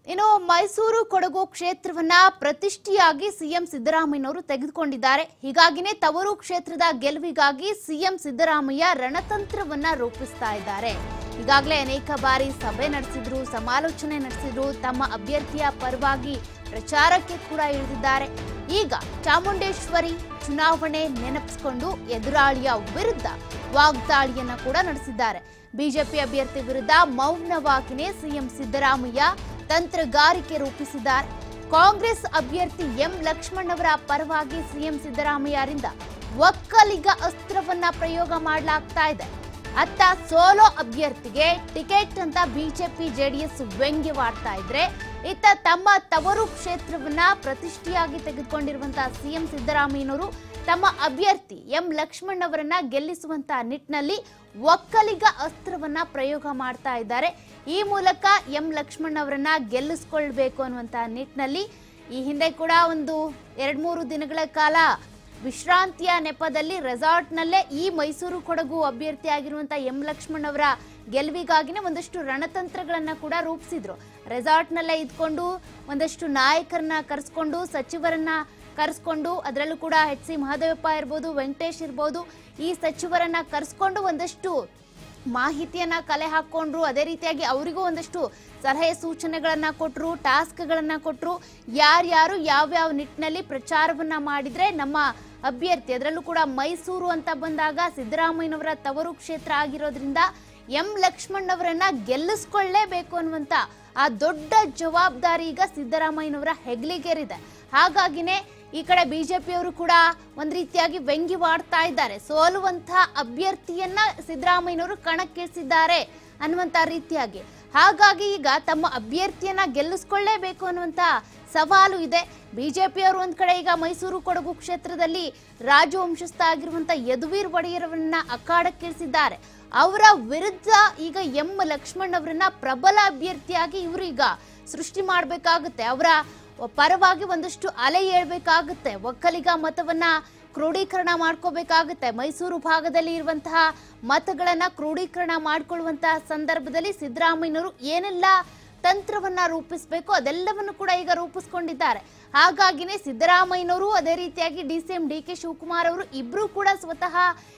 ಇನ್ನು ಮೈಸೂರು ಕೊಡಗು ಕ್ಷೇತ್ರವನ್ನ ಪ್ರತಿಷ್ಠೆಯಾಗಿ ಸಿಎಂ ಸಿದ್ದರಾಮಯ್ಯನವರು ತೆಗೆದುಕೊಂಡಿದ್ದಾರೆ. ಹೀಗಾಗಿನೇ ತವರು ಕ್ಷೇತ್ರದ ಗೆಲುವಿಗಾಗಿ ಸಿಎಂ ಸಿದ್ದರಾಮಯ್ಯ ರಣತಂತ್ರವನ್ನ ರೂಪಿಸ್ತಾ ಇದ್ದಾರೆ. ಈಗಾಗಲೇ ಅನೇಕ ಬಾರಿ ಸಭೆ ನಡೆಸಿದ್ರು, ಸಮಾಲೋಚನೆ ನಡೆಸಿದ್ರು, ತಮ್ಮ ಅಭ್ಯರ್ಥಿಯ ಪರವಾಗಿ ಪ್ರಚಾರಕ್ಕೆ ಕೂಡ ಇಳಿದಿದ್ದಾರೆ. ಈಗ ಚಾಮುಂಡೇಶ್ವರಿ ಚುನಾವಣೆ ನೆನಪಿಸಿಕೊಂಡು ಎದುರಾಳಿಯ ವಿರುದ್ಧ ವಾಗ್ದಾಳಿಯನ್ನ ಕೂಡ ನಡೆಸಿದ್ದಾರೆ. ಬಿಜೆಪಿ ಅಭ್ಯರ್ಥಿ ವಿರುದ್ಧ ಮೌನವಾಗಿನೇ ಸಿಎಂ ಸಿದ್ದರಾಮಯ್ಯ ತಂತ್ರಗಾರಿಕೆ ರೂಪಿಸಿದ್ದಾರೆ. ಕಾಂಗ್ರೆಸ್ ಅಭ್ಯರ್ಥಿ ಎಂ ಲಕ್ಷ್ಮಣ್ ಅವರ ಪರವಾಗಿ ಸಿಎಂ ಸಿದ್ದರಾಮಯ್ಯರಿಂದ ಒಕ್ಕಲಿಗ ಅಸ್ತ್ರವನ್ನ ಪ್ರಯೋಗ ಮಾಡಲಾಗ್ತಾ ಇದೆ. ಅತ್ತ ಸೋಲೋ ಅಭ್ಯರ್ಥಿಗೆ ಟಿಕೆಟ್ ಅಂತ ಬಿಜೆಪಿ ಜೆಡಿಎಸ್ ವ್ಯಂಗ್ಯವಾಡ್ತಾ ಇದ್ರೆ, ಇತ್ತ ತಮ್ಮ ತವರು ಕ್ಷೇತ್ರವನ್ನ ಪ್ರತಿಷ್ಠೆಯಾಗಿ ತೆಗೆದುಕೊಂಡಿರುವಂತಹ ಸಿಎಂ ಸಿದ್ದರಾಮಯ್ಯನವರು ತಮ್ಮ ಅಭ್ಯರ್ಥಿ ಎಂ ಲಕ್ಷ್ಮಣ್ ಅವರನ್ನ ಗೆಲ್ಲಿಸುವಂತ ನಿಟ್ಟಿನಲ್ಲಿ ಒಕ್ಕಲಿಗ ಅಸ್ತ್ರವನ್ನ ಪ್ರಯೋಗ ಮಾಡ್ತಾ ಇದ್ದಾರೆ. ಈ ಮೂಲಕ ಎಂ ಲಕ್ಷ್ಮಣ್ ಅವರನ್ನ ಗೆಲ್ಲಿಸಿಕೊಳ್ಬೇಕು ಅನ್ನುವಂತ ನಿಟ್ಟಿನಲ್ಲಿ ಈ ಹಿಂದೆ ಕೂಡ ಒಂದು 2-3 ದಿನಗಳ ಕಾಲ ವಿಶ್ರಾಂತಿಯ ನೆಪದಲ್ಲಿ ರೆಸಾರ್ಟ್ನಲ್ಲೇ ಈ ಮೈಸೂರು ಕೊಡಗು ಅಭ್ಯರ್ಥಿ ಆಗಿರುವಂತಹ ಎಂ ಲಕ್ಷ್ಮಣ್ ಅವರ ಗೆಲುವಿಗಾಗಿನೇ ಒಂದಷ್ಟು ರಣತಂತ್ರಗಳನ್ನ ಕೂಡ ರೂಪಿಸಿದ್ರು. ರೆಸಾರ್ಟ್ನಲ್ಲೇ ಇದ್ಕೊಂಡು ಒಂದಷ್ಟು ನಾಯಕರನ್ನ ಕರೆಸ್ಕೊಂಡು, ಸಚಿವರನ್ನ ಕರೆಸ್ಕೊಂಡು, ಅದರಲ್ಲೂ ಕೂಡ ಎಚ್ ಸಿ ಮಹದೇವಪ್ಪ ಇರ್ಬೋದು, ವೆಂಕಟೇಶ್ ಇರ್ಬೋದು, ಈ ಸಚಿವರನ್ನ ಕರೆಸ್ಕೊಂಡು ಒಂದಷ್ಟು ಮಾಹಿತಿಯನ್ನ ಕಲೆ ಹಾಕೊಂಡ್ರು. ಅದೇ ರೀತಿಯಾಗಿ ಅವರಿಗೂ ಒಂದಷ್ಟು ಸಲಹೆ ಸೂಚನೆಗಳನ್ನ ಕೊಟ್ಟರು, ಟಾಸ್ಕ್ಗಳನ್ನ ಕೊಟ್ಟರು. ಯಾರ್ಯಾರು ಯಾವ್ಯಾವ ನಿಟ್ಟಿನಲ್ಲಿ ಪ್ರಚಾರವನ್ನ ಮಾಡಿದ್ರೆ ನಮ್ಮ ಅಭ್ಯರ್ಥಿ, ಅದರಲ್ಲೂ ಕೂಡ ಮೈಸೂರು ಅಂತ ಬಂದಾಗ ಸಿದ್ದರಾಮಯ್ಯನವರ ತವರು ಕ್ಷೇತ್ರ ಆಗಿರೋದ್ರಿಂದ ಎಂ ಲಕ್ಷ್ಮಣ್ ಅವರನ್ನ ಗೆಲ್ಲಿಸ್ಕೊಳ್ಳೇಬೇಕು ಅನ್ನುವಂತ ಆ ದೊಡ್ಡ ಜವಾಬ್ದಾರಿ ಈಗ ಸಿದ್ದರಾಮಯ್ಯನವರ ಹೆಗ್ಲಿಗೇರಿದೆ. ಹಾಗಾಗಿನೇ ಈ ಕಡೆ ಬಿಜೆಪಿಯವರು ಕೂಡ ಒಂದ್ ರೀತಿಯಾಗಿ ವ್ಯಂಗ್ಯವಾಡ್ತಾ ಇದ್ದಾರೆ. ಸೋಲುವಂತಹ ಅಭ್ಯರ್ಥಿಯನ್ನ ಸಿದ್ದರಾಮಯ್ಯನವರು ಕಣಕ್ಕಿಳಿಸಿದ್ದಾರೆ ಅನ್ನುವಂತ ರೀತಿಯಾಗಿ. ಹಾಗಾಗಿ ಈಗ ತಮ್ಮ ಅಭ್ಯರ್ಥಿಯನ್ನ ಗೆಲ್ಲಿಸ್ಕೊಳ್ಳೇಬೇಕು ಅನ್ನುವಂತ ಸವಾಲು ಇದೆ. ಬಿಜೆಪಿಯವರು ಒಂದ್ ಕಡೆ ಈಗ ಮೈಸೂರು ಕೊಡಗು ಕ್ಷೇತ್ರದಲ್ಲಿ ರಾಜವಂಶಸ್ಥ ಆಗಿರುವಂತ ಯದುವೀರ್ ಒಡೆಯರವನ್ನ ಅಖಾಡಕ್ಕಿಳಿಸಿದ್ದಾರೆ. ಅವರ ವಿರುದ್ಧ ಈಗ ಎಂ ಲಕ್ಷ್ಮಣ್ ಅವರನ್ನ ಪ್ರಬಲ ಅಭ್ಯರ್ಥಿಯಾಗಿ ಇವರು ಈಗ ಸೃಷ್ಟಿ ಮಾಡಬೇಕಾಗುತ್ತೆ. ಅವರ ಪರವಾಗಿ ಒಂದಷ್ಟು ಅಲೆ ಏಳ್ಬೇಕಾಗುತ್ತೆ. ಒಕ್ಕಲಿಗ ಮತವನ್ನ ಕ್ರೋಢೀಕರಣ ಮಾಡ್ಕೋಬೇಕಾಗುತ್ತೆ. ಮೈಸೂರು ಭಾಗದಲ್ಲಿ ಇರುವಂತಹ ಮತಗಳನ್ನ ಕ್ರೋಢೀಕರಣ ಮಾಡ್ಕೊಳ್ಳುವಂತಹ ಸಂದರ್ಭದಲ್ಲಿ ಸಿದ್ದರಾಮಯ್ಯನವರು ಏನೆಲ್ಲ ತಂತ್ರವನ್ನ ರೂಪಿಸಬೇಕು ಅದೆಲ್ಲವನ್ನು ಕೂಡ ಈಗ ರೂಪಿಸ್ಕೊಂಡಿದ್ದಾರೆ. ಹಾಗಾಗಿನೇ ಸಿದ್ದರಾಮಯ್ಯನವರು, ಅದೇ ರೀತಿಯಾಗಿ ಡಿಸಿಎಂ ಡಿ.ಕೆ. ಶಿವಕುಮಾರ್ ಅವರು ಇಬ್ರು ಕೂಡ ಸ್ವತಃ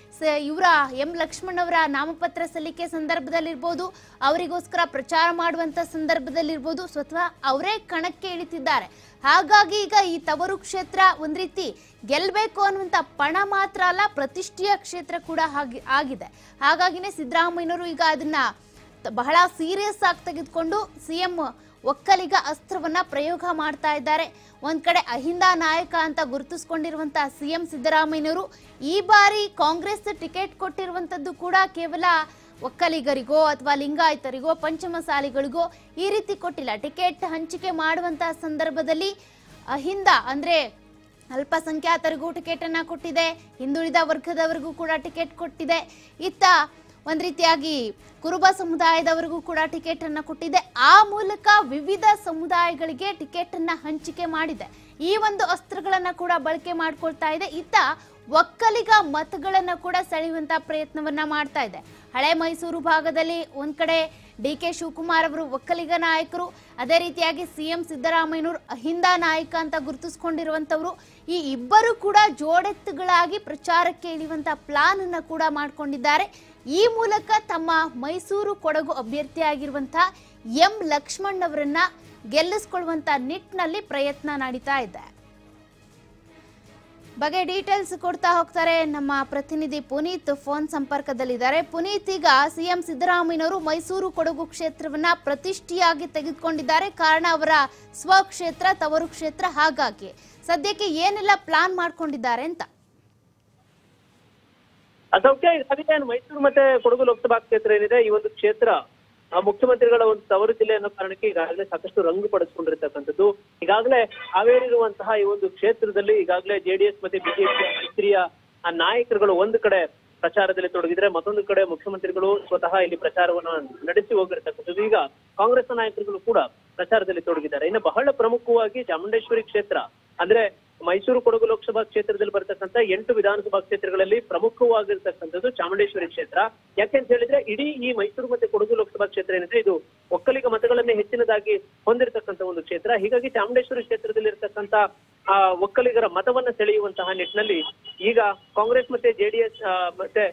ಇವರ ಎಂ ಲಕ್ಷ್ಮಣ್ ಅವರ ನಾಮಪತ್ರ ಸಲ್ಲಿಕೆ ಸಂದರ್ಭದಲ್ಲಿರ್ಬೋದು, ಅವರಿಗೋಸ್ಕರ ಪ್ರಚಾರ ಮಾಡುವಂತ ಸಂದರ್ಭದಲ್ಲಿರ್ಬೋದು, ಸ್ವತಃ ಅವರೇ ಕಣಕ್ಕೆ ಇಳಿತಿದ್ದಾರೆ. ಹಾಗಾಗಿ ಈಗ ಈ ತವರು ಕ್ಷೇತ್ರ ಒಂದ್ ರೀತಿ ಗೆಲ್ಬೇಕು ಅನ್ನುವಂತ ಪಣ ಮಾತ್ರ ಅಲ್ಲ, ಪ್ರತಿಷ್ಠೆಯ ಕ್ಷೇತ್ರ ಕೂಡ ಆಗಿದೆ. ಹಾಗಾಗಿನೇ ಸಿದ್ದರಾಮಯ್ಯನವರು ಈಗ ಅದನ್ನ ಬಹಳ ಸೀರಿಯಸ್ ಆಗಿ ತೆಗೆದುಕೊಂಡು ಸಿಎಂ ಒಕ್ಕಲಿಗ ಅಸ್ತ್ರವನ್ನ ಪ್ರಯೋಗ ಮಾಡ್ತಾ ಇದ್ದಾರೆ. ಒಂದ್ ಕಡೆ ಅಹಿಂದ ನಾಯಕ ಅಂತ ಗುರುತಿಸಿಕೊಂಡಿರುವಂತಹ ಸಿಎಂ ಸಿದ್ದರಾಮಯ್ಯನವರು ಈ ಬಾರಿ ಕಾಂಗ್ರೆಸ್ ಟಿಕೆಟ್ ಕೊಟ್ಟಿರುವಂತದ್ದು ಕೂಡ ಕೇವಲ ಒಕ್ಕಲಿಗರಿಗೋ ಅಥವಾ ಲಿಂಗಾಯತರಿಗೋ ಪಂಚಮಸಾಲಿಗಳಿಗೋ ಈ ರೀತಿ ಕೊಟ್ಟಿಲ್ಲ. ಟಿಕೆಟ್ ಹಂಚಿಕೆ ಮಾಡುವಂತಹ ಸಂದರ್ಭದಲ್ಲಿ ಅಹಿಂದ ಅಂದ್ರೆ ಅಲ್ಪಸಂಖ್ಯಾತರಿಗೂ ಟಿಕೆಟ್ ಅನ್ನ ಕೊಟ್ಟಿದೆ, ಹಿಂದುಳಿದ ವರ್ಗದವರಿಗೂ ಕೂಡ ಟಿಕೆಟ್ ಕೊಟ್ಟಿದೆ. ಇತ್ತ ಒಂದ್ ರೀತಿಯಾಗಿ ಕುರುಬ ಸಮುದಾಯದವರಿಗೂ ಕೂಡ ಟಿಕೆಟ್ ಅನ್ನ ಕೊಟ್ಟಿದೆ. ಆ ಮೂಲಕ ವಿವಿಧ ಸಮುದಾಯಗಳಿಗೆ ಟಿಕೆಟ್ ಅನ್ನ ಹಂಚಿಕೆ ಮಾಡಿದೆ. ಈ ಒಂದು ಅಸ್ತ್ರಗಳನ್ನ ಕೂಡ ಬಳಕೆ ಮಾಡ್ಕೊಳ್ತಾ ಇದೆ. ಇತ್ತ ಒಕ್ಕಲಿಗ ಮತಗಳನ್ನ ಕೂಡ ಸೆಳೆಯುವಂತ ಪ್ರಯತ್ನವನ್ನ ಮಾಡ್ತಾ ಇದೆ. ಹಳೆ ಮೈಸೂರು ಭಾಗದಲ್ಲಿ ಒಂದ್ ಕಡೆ ಡಿ.ಕೆ. ಶಿವಕುಮಾರ್ ಅವರು ಒಕ್ಕಲಿಗ ನಾಯಕರು, ಅದೇ ರೀತಿಯಾಗಿ ಸಿಎಂ ಸಿದ್ದರಾಮಯ್ಯನವರು ಅಹಿಂದ ನಾಯಕ ಅಂತ ಗುರುತಿಸಿಕೊಂಡಿರುವಂತವ್ರು. ಈ ಇಬ್ಬರು ಕೂಡ ಜೋಡೆತ್ತುಗಳಾಗಿ ಪ್ರಚಾರಕ್ಕೆ ಇಳಿಯುವಂತ ಪ್ಲಾನ್ ಅನ್ನ ಕೂಡ ಮಾಡ್ಕೊಂಡಿದ್ದಾರೆ. ಈ ಮೂಲಕ ತಮ್ಮ ಮೈಸೂರು ಕೊಡಗು ಅಭ್ಯರ್ಥಿಯಾಗಿರುವಂತಹ ಎಂ ಲಕ್ಷ್ಮಣ್ ಅವರನ್ನ ಗೆಲ್ಲಿಸಿಕೊಳ್ಳುವಂತ ನಿಟ್ಟಿನಲ್ಲಿ ಪ್ರಯತ್ನ ನಡೀತಾ ಇದೆ. ಬಗ್ಗೆ ಡೀಟೇಲ್ಸ್ ಕೊಡ್ತಾ ಹೋಗ್ತಾರೆ ನಮ್ಮ ಪ್ರತಿನಿಧಿ ಪುನೀತ್ ಫೋನ್ ಸಂಪರ್ಕದಲ್ಲಿದ್ದಾರೆ. ಪುನೀತ್, ಈಗ ಸಿಎಂ ಸಿದ್ದರಾಮಯ್ಯನವರು ಮೈಸೂರು ಕೊಡಗು ಕ್ಷೇತ್ರವನ್ನ ಪ್ರತಿಷ್ಠೆಯಾಗಿ ತೆಗೆದುಕೊಂಡಿದ್ದಾರೆ. ಕಾರಣ ಅವರ ಸ್ವಕ್ಷೇತ್ರ, ತವರು ಕ್ಷೇತ್ರ. ಹಾಗಾಗಿ ಸದ್ಯಕ್ಕೆ ಏನೆಲ್ಲ ಪ್ಲಾನ್ ಮಾಡ್ಕೊಂಡಿದ್ದಾರೆ ಅಂತ? ಅದಕ್ಕೆ ಈಗಾಗಲೇ ಮೈಸೂರು ಮತ್ತೆ ಕೊಡಗು ಲೋಕಸಭಾ ಕ್ಷೇತ್ರ ಏನಿದೆ, ಈ ಒಂದು ಕ್ಷೇತ್ರ ಮುಖ್ಯಮಂತ್ರಿಗಳ ಒಂದು ತವರು ಜಿಲ್ಲೆ ಅನ್ನೋ ಕಾರಣಕ್ಕೆ ಈಗಾಗಲೇ ಸಾಕಷ್ಟು ರಂಗು ಪಡಿಸ್ಕೊಂಡಿರ್ತಕ್ಕಂಥದ್ದು. ಈಗಾಗಲೇ ಹಾವೇರಿರುವಂತಹ ಈ ಒಂದು ಕ್ಷೇತ್ರದಲ್ಲಿ ಈಗಾಗಲೇ ಜೆಡಿಎಸ್ ಮತ್ತೆ ಬಿಜೆಪಿ ಮೈತ್ರಿಯ ನಾಯಕರುಗಳು ಒಂದು ಕಡೆ ಪ್ರಚಾರದಲ್ಲಿ ತೊಡಗಿದ್ರೆ, ಮತ್ತೊಂದು ಕಡೆ ಮುಖ್ಯಮಂತ್ರಿಗಳು ಸ್ವತಃ ಇಲ್ಲಿ ಪ್ರಚಾರವನ್ನು ನಡೆಸಿ ಹೋಗಿರ್ತಕ್ಕಂಥದ್ದು. ಈಗ ಕಾಂಗ್ರೆಸ್ ನಾಯಕರುಗಳು ಕೂಡ ಪ್ರಚಾರದಲ್ಲಿ ತೊಡಗಿದ್ದಾರೆ. ಇನ್ನು ಬಹಳ ಪ್ರಮುಖವಾಗಿ ಚಾಮುಂಡೇಶ್ವರಿ ಕ್ಷೇತ್ರ ಅಂದ್ರೆ ಮೈಸೂರು ಕೊಡಗು ಲೋಕಸಭಾ ಕ್ಷೇತ್ರದಲ್ಲಿ ಬರ್ತಕ್ಕಂಥ 8 ವಿಧಾನಸಭಾ ಕ್ಷೇತ್ರಗಳಲ್ಲಿ ಪ್ರಮುಖವಾಗಿರ್ತಕ್ಕಂಥದ್ದು ಚಾಮುಂಡೇಶ್ವರಿ ಕ್ಷೇತ್ರ. ಯಾಕೆಂತ ಹೇಳಿದ್ರೆ ಇಡೀ ಈ ಮೈಸೂರು ಮತ್ತೆ ಕೊಡಗು ಲೋಕಸಭಾ ಕ್ಷೇತ್ರ ಏನಿದೆ ಇದು ಒಕ್ಕಲಿಗ ಮತಗಳನ್ನೇ ಹೆಚ್ಚಿನದಾಗಿ ಹೊಂದಿರತಕ್ಕಂಥ ಒಂದು ಕ್ಷೇತ್ರ. ಹೀಗಾಗಿ ಚಾಮುಂಡೇಶ್ವರಿ ಕ್ಷೇತ್ರದಲ್ಲಿ ಇರತಕ್ಕಂಥ ಒಕ್ಕಲಿಗರ ಮತವನ್ನ ಸೆಳೆಯುವಂತಹ ನಿಟ್ಟಿನಲ್ಲಿ ಈಗ ಕಾಂಗ್ರೆಸ್ ಮತ್ತೆ ಜೆಡಿಎಸ್ ಮತ್ತೆ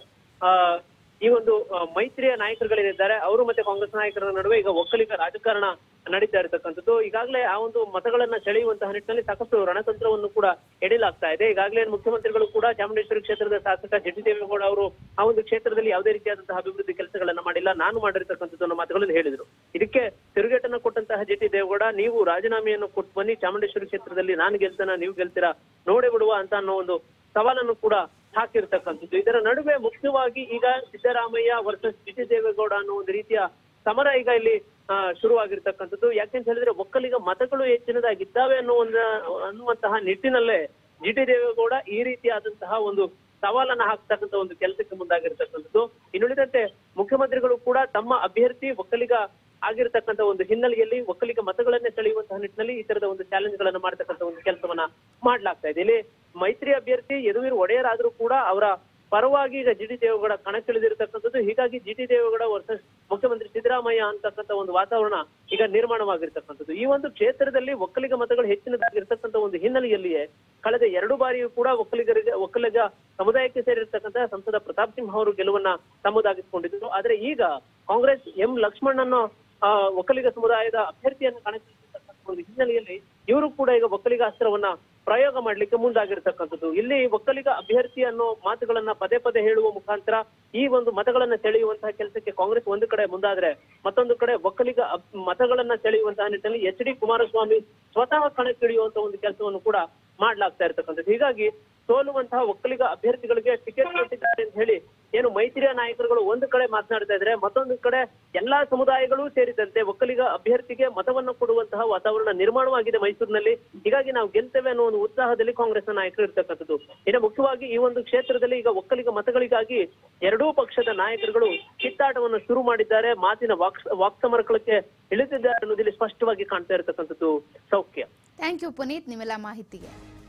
ಈ ಒಂದು ಮೈತ್ರಿಯ ನಾಯಕರುಗಳೇನಿದ್ದಾರೆ ಅವರು ಮತ್ತೆ ಕಾಂಗ್ರೆಸ್ ನಾಯಕರ ನಡುವೆ ಈಗ ಒಕ್ಕಲಿಗ ರಾಜಕಾರಣ ನಡೀತಾ ಇರತಕ್ಕಂಥದ್ದು. ಈಗಾಗಲೇ ಆ ಒಂದು ಮತಗಳನ್ನ ಸೆಳೆಯುವಂತಹ ನಿಟ್ಟಿನಲ್ಲಿ ಸಾಕಷ್ಟು ರಣತಂತ್ರವನ್ನು ಕೂಡ ಎಡಿಲಾಗ್ತಾ ಇದೆ. ಈಗಾಗಲೇ ಮುಖ್ಯಮಂತ್ರಿಗಳು ಕೂಡ ಚಾಮುಂಡೇಶ್ವರಿ ಕ್ಷೇತ್ರದ ಶಾಸಕ ಜಿ.ಟಿ. ದೇವೇಗೌಡ ಅವರು ಆ ಒಂದು ಕ್ಷೇತ್ರದಲ್ಲಿ ಯಾವುದೇ ರೀತಿಯಾದಂತಹ ಅಭಿವೃದ್ಧಿ ಕೆಲಸಗಳನ್ನ ಮಾಡಿಲ್ಲ, ನಾನು ಮಾಡಿರ್ತಕ್ಕಂಥದ್ದು ಅನ್ನೋ ಮಾತುಗಳನ್ನು ಹೇಳಿದ್ರು. ಇದಕ್ಕೆ ತಿರುಗೇಟನ್ನ ಕೊಟ್ಟಂತಹ ಜಿ.ಟಿ. ದೇವೇಗೌಡ, ನೀವು ರಾಜೀನಾಮೆಯನ್ನು ಕೊಟ್ಟು ಬನ್ನಿ, ಚಾಮುಂಡೇಶ್ವರಿ ಕ್ಷೇತ್ರದಲ್ಲಿ ನಾನು ಗೆಲ್ತಾನ ನೀವು ಗೆಲ್ತೀರಾ ನೋಡೇ ಬಿಡುವ ಅಂತ ಅನ್ನೋ ಒಂದು ಸವಾಲನ್ನು ಕೂಡ ಹಾಕಿರ್ತಕ್ಕಂಥದ್ದು. ಇದರ ನಡುವೆ ಮುಖ್ಯವಾಗಿ ಈಗ ಸಿದ್ದರಾಮಯ್ಯ ವರ್ಸಸ್ ಜಿ.ಟಿ. ದೇವೇಗೌಡ ಅನ್ನೋ ಒಂದು ರೀತಿಯ ಸಮರ ಈಗ ಇಲ್ಲಿ ಶುರುವಾಗಿರ್ತಕ್ಕಂಥದ್ದು. ಯಾಕೆಂತ ಹೇಳಿದ್ರೆ ಒಕ್ಕಲಿಗ ಮತಗಳು ಹೆಚ್ಚಿನದಾಗಿದ್ದಾವೆ ಅನ್ನುವಂತಹ ನಿಟ್ಟಿನಲ್ಲೇ ಜಿ.ಟಿ. ದೇವೇಗೌಡ ಈ ರೀತಿಯಾದಂತಹ ಒಂದು ಸವಾಲನ್ನ ಹಾಕ್ತಕ್ಕಂಥ ಒಂದು ಕೆಲಸಕ್ಕೆ ಮುಂದಾಗಿರ್ತಕ್ಕಂಥದ್ದು. ಇನ್ನುಳಿದಂತೆ ಮುಖ್ಯಮಂತ್ರಿಗಳು ಕೂಡ ತಮ್ಮ ಅಭ್ಯರ್ಥಿ ಒಕ್ಕಲಿಗ ಆಗಿರ್ತಕ್ಕಂಥ ಒಂದು ಹಿನ್ನೆಲೆಯಲ್ಲಿ ಒಕ್ಕಲಿಗ ಮತಗಳನ್ನೇ ಸೆಳೆಯುವಂತಹ ನಿಟ್ಟಿನಲ್ಲಿ ಈ ತರದ ಒಂದು ಚಾಲೆಂಜ್ ಗಳನ್ನ ಮಾಡ್ತಕ್ಕಂಥ ಒಂದು ಕೆಲಸವನ್ನ ಮಾಡ್ಲಾಗ್ತಾ ಇದೆ. ಇಲ್ಲಿ ಮೈತ್ರಿ ಅಭ್ಯರ್ಥಿ ಯದುವೀರ್ ಒಡೆಯರ್ ಆದ್ರೂ ಕೂಡ ಅವರ ಪರವಾಗಿ ಈಗ ಜಿ.ಟಿ. ದೇವೇಗೌಡ ಕಣಕ್ಕಿಳಿದಿರ್ತಕ್ಕಂಥದ್ದು. ಹೀಗಾಗಿ ಜಿ.ಟಿ. ದೇವೇಗೌಡ ವರ್ಸಸ್ ಮುಖ್ಯಮಂತ್ರಿ ಸಿದ್ದರಾಮಯ್ಯ ಅಂತಕ್ಕಂಥ ಒಂದು ವಾತಾವರಣ ಈಗ ನಿರ್ಮಾಣವಾಗಿರ್ತಕ್ಕಂಥದ್ದು. ಈ ಒಂದು ಕ್ಷೇತ್ರದಲ್ಲಿ ಒಕ್ಕಲಿಗ ಮತಗಳು ಹೆಚ್ಚಿನದಾಗಿರ್ತಕ್ಕಂಥ ಒಂದು ಹಿನ್ನೆಲೆಯಲ್ಲಿಯೇ ಕಳೆದ 2 ಬಾರಿಯೂ ಕೂಡ ಒಕ್ಕಲಿಗ ಸಮುದಾಯಕ್ಕೆ ಸೇರಿರ್ತಕ್ಕಂಥ ಸಂಸದ ಪ್ರತಾಪ್ ಸಿಂಹ ಅವರು ಗೆಲುವನ್ನ ತಮ್ಮದಾಗಿಸಿಕೊಂಡಿದ್ರು. ಆದ್ರೆ ಈಗ ಕಾಂಗ್ರೆಸ್ ಎಂ ಲಕ್ಷ್ಮಣ್ ಒಕ್ಕಲಿಗ ಸಮುದಾಯದ ಅಭ್ಯರ್ಥಿಯನ್ನು ಕಣಕ್ಕಿಳಿಸಿರ್ತಕ್ಕಂಥ ಒಂದು ಹಿನ್ನೆಲೆಯಲ್ಲಿ ಇವರು ಕೂಡ ಈಗ ಒಕ್ಕಲಿಗ ಅಸ್ತ್ರವನ್ನ ಪ್ರಯೋಗ ಮಾಡ್ಲಿಕ್ಕೆ ಮುಂದಾಗಿರ್ತಕ್ಕಂಥದ್ದು. ಇಲ್ಲಿ ಒಕ್ಕಲಿಗ ಅಭ್ಯರ್ಥಿ ಅನ್ನೋ ಮಾತುಗಳನ್ನ ಪದೇ ಪದೇ ಹೇಳುವ ಮುಖಾಂತರ ಈ ಒಂದು ಮತಗಳನ್ನ ಸೆಳೆಯುವಂತಹ ಕೆಲಸಕ್ಕೆ ಕಾಂಗ್ರೆಸ್ ಒಂದು ಕಡೆ ಮುಂದಾದ್ರೆ, ಮತ್ತೊಂದು ಕಡೆ ಒಕ್ಕಲಿಗ ಮತಗಳನ್ನ ಸೆಳೆಯುವಂತಹ ನಿಟ್ಟಿನಲ್ಲಿ ಎಚ್.ಡಿ. ಕುಮಾರಸ್ವಾಮಿ ಸ್ವತಃ ಕಣಕ್ಕಿಳಿಯುವಂತ ಒಂದು ಕೆಲಸವನ್ನು ಕೂಡ ಮಾಡ್ಲಾಗ್ತಾ ಇರ್ತಕ್ಕಂಥದ್ದು. ಹೀಗಾಗಿ ಸೋಲುವಂತಹ ಒಕ್ಕಲಿಗ ಅಭ್ಯರ್ಥಿಗಳಿಗೆ ಟಿಕೆಟ್ ಕೊಟ್ಟಿದ್ದಾರೆ ಅಂತ ಹೇಳಿ ಏನು ಮೈತ್ರಿಯ ನಾಯಕರುಗಳು ಒಂದು ಕಡೆ ಮಾತನಾಡ್ತಾ ಇದ್ರೆ, ಮತ್ತೊಂದು ಕಡೆ ಎಲ್ಲಾ ಸಮುದಾಯಗಳು ಸೇರಿದಂತೆ ಒಕ್ಕಲಿಗ ಅಭ್ಯರ್ಥಿಗೆ ಮತವನ್ನು ಕೊಡುವಂತಹ ವಾತಾವರಣ ನಿರ್ಮಾಣವಾಗಿದೆ ಮೈಸೂರಿನಲ್ಲಿ. ಹೀಗಾಗಿ ನಾವು ಗೆಲ್ತೇವೆ ಅನ್ನೋ ಒಂದು ಉತ್ಸಾಹದಲ್ಲಿ ಕಾಂಗ್ರೆಸ್ ನಾಯಕರು ಇರ್ತಕ್ಕಂಥದ್ದು. ಇನ್ನು ಮುಖ್ಯವಾಗಿ ಈ ಒಂದು ಕ್ಷೇತ್ರದಲ್ಲಿ ಈಗ ಒಕ್ಕಲಿಗ ಮತಗಳಿಗಾಗಿ ಎರಡೂ ಪಕ್ಷದ ನಾಯಕರುಗಳು ಕಿತ್ತಾಟವನ್ನು ಶುರು ಮಾಡಿದ್ದಾರೆ, ಮಾತಿನ ವಾಕ್ಸಮರಕ್ಕೆ ಇಳಿದಿದ್ದಾರೆ ಅನ್ನೋದಿಲ್ಲಿ ಸ್ಪಷ್ಟವಾಗಿ ಕಾಣ್ತಾ ಇರತಕ್ಕಂಥದ್ದು. ಸೌಖ್ಯ. ಥ್ಯಾಂಕ್ ಯು ಪುನೀತ್, ನಿಮ್ಮೆಲ್ಲ ಮಾಹಿತಿಗೆ.